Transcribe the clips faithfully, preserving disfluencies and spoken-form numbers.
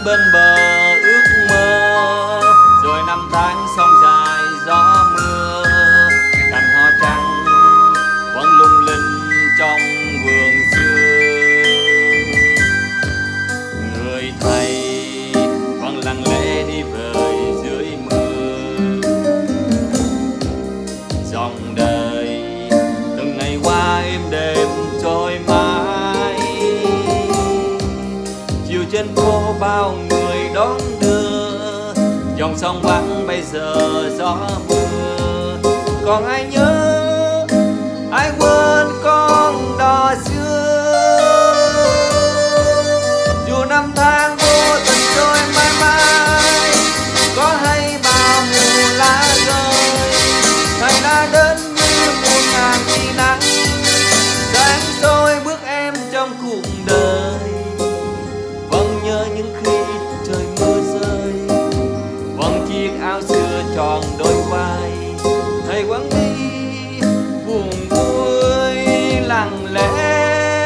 bên bờ ước mơ, rồi năm tháng sông dài gió mưa, cành hoa trắng vẫn lung linh trong vườn xưa. Người thầy vẫn lặng lẽ đi về dưới mưa, dòng đời từng ngày qua êm đềm trôi mãi. Chiều trên phố bao người đón đưa, dòng sông vắng bây giờ gió mưa. Còn ai nhớ, ai quên con đò xưa, dù năm tháng vô tình trôi mãi mãi. Có hay bao mùa lá rơi, thầy đã đến như muôn ngàn tia nắng, sáng soi bước em trong cuộc đời. Vẫn nhớ những khi trời mưa rơi, vẫn chiếc áo xưa tròn đôi vai. Thầy vẫn đi buồn vui lặng lẽ,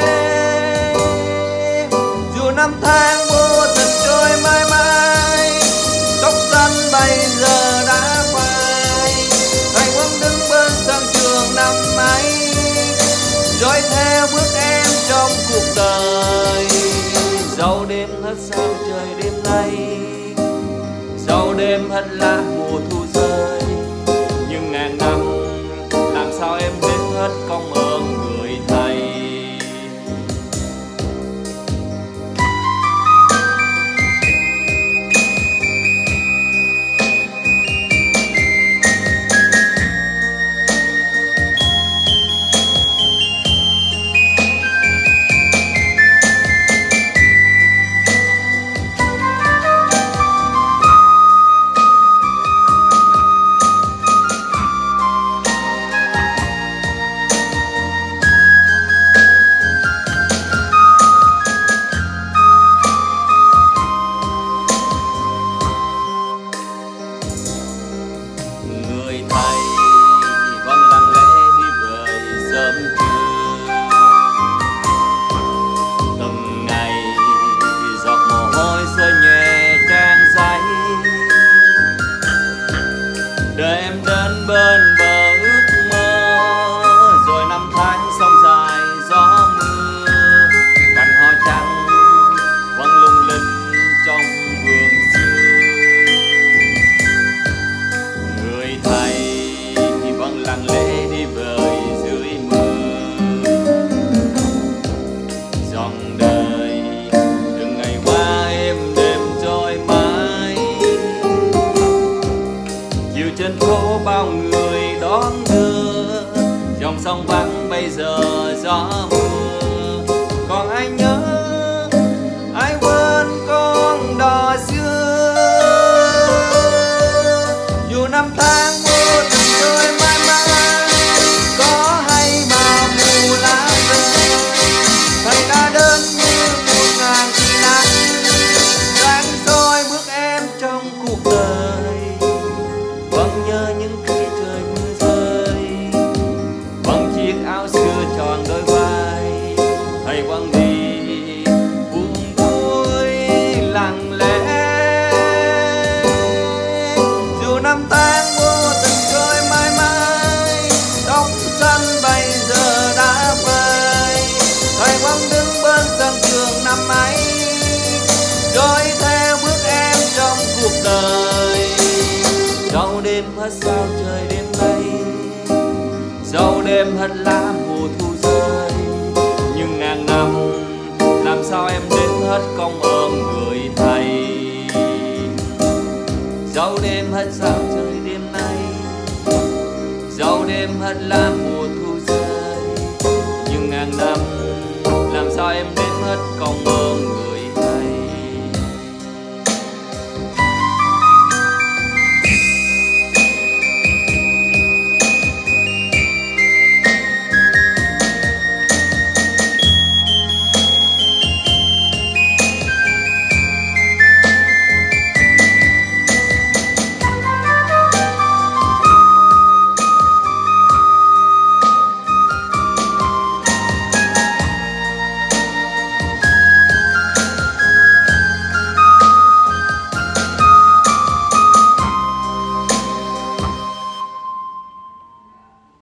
dù năm tháng vô tình trôi mãi mãi. Tóc xanh bây giờ đã phai, thầy vẫn đứng bên sân trường năm ấy, dõi theo bước em trong cuộc đời. Dẫu đêm hết sao trời đêm nay, dẫu đêm hết lá mùa thu rơi, nhưng ngàn năm làm sao em đếm hết công ơn người thầy. Người thầy vẫn lặng lẽ đi về sớm trưa, từng ngày giọt mồ hôi rơi nhẹ trang giấy, để em đến bên bờ ước mơ. Rồi năm tháng sông dài gió mưa, cành hoa trắng vẫn lung linh trong vườn xưa. Người thầy vẫn lặng lẽ đi về dưới mưa, dòng đời từng ngày qua êm đềm trôi mãi. Chiều trên phố bao người đón đưa, dòng sông vắng bây giờ gió mưa. Còn ai nhớ, ai quên con đò xưa, dù năm tháng vô tình trôi mãi mãi. Có hay bao mùa lá rơi, thầy đã đến như muôn ngàn tia nắng, sáng soi bước em trong cuộc đời. Vẫn nhớ những khi trời mưa rơi, vẫn chiếc áo xưa tròn đôi vai. Thầy vẫn đi buồn vui lặng lẽ, dù năm tháng vô tình trôi mãi mãi. Tóc xanh bây giờ đã phai, thầy vẫn đứng bên sân trường năm ấy, dõi theo bước em trong cuộc đời. Dẫu đêm hết sao trời đêm nay, dẫu đêm hết lá mùa thu rơi, nhưng ngàn năm làm sao em đếm hết công ơn người thầy. Dẫu đêm hết sao trời đêm nay, dẫu đêm hết lá mùa thu rơi, nhưng ngàn năm làm sao em đếm hết công ơn